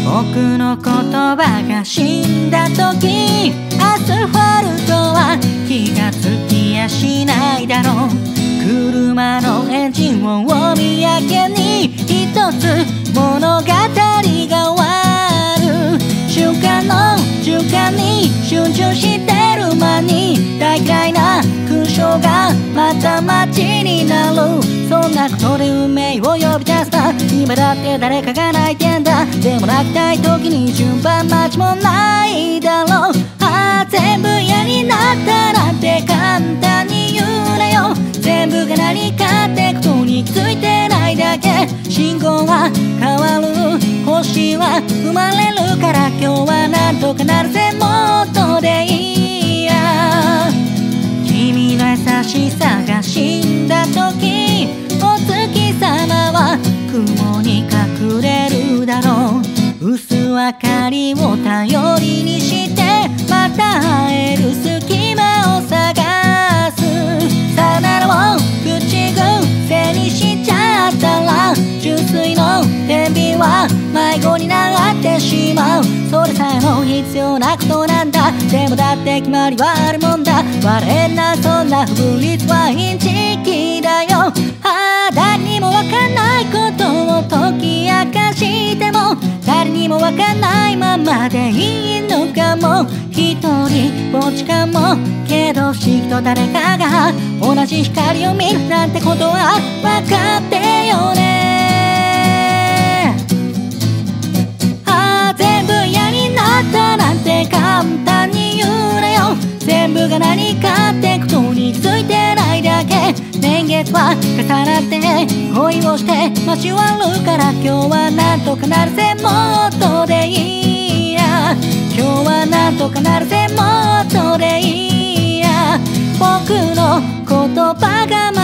僕の言葉が死んだ時、アスファルトは気がつきやしないだろう。車のエンジン音を見上げに一つ物語が終わる瞬間に集中してる間に大嫌いな勲章がまた街になる。そんなことで運命を呼び出すな。今だって誰かが泣いてんだ。でも泣きたい時に順番待ちもないだろう。ああ全部嫌になったなんて簡単に言うなよ。全部が何かってことに気づいてないだけ。信号は変わる、星は生まれるから、今日はなんとかなるぜ、もっとでいいや。君の優しさが死んだ時、お月様は雲に隠れるだろう。薄明かりを頼りにしてまた会える隙間を探す。さよならを口癖にしちゃったら、純粋の天秤は迷子になってしまう。それさえも必要なことなんだ。でもだって決まりはあるもんだ。笑えんなそんな不律はインチキだよ。ああ誰にもわかんないことを解き明かしても、誰にもわかんないままでいいのかも。一人ぼっちかもけど、不思議と誰かが同じ光を見るなんてことはわかってよね。ああ全部嫌になったなんて簡単に言うなよ。全部が何かってことに気づいてないだけ。年月は重なって恋をして交わるから、今日はなんとかなるぜ、もっとでいいや。今日はなんとかなるぜ、もっとでいいや。僕の言葉が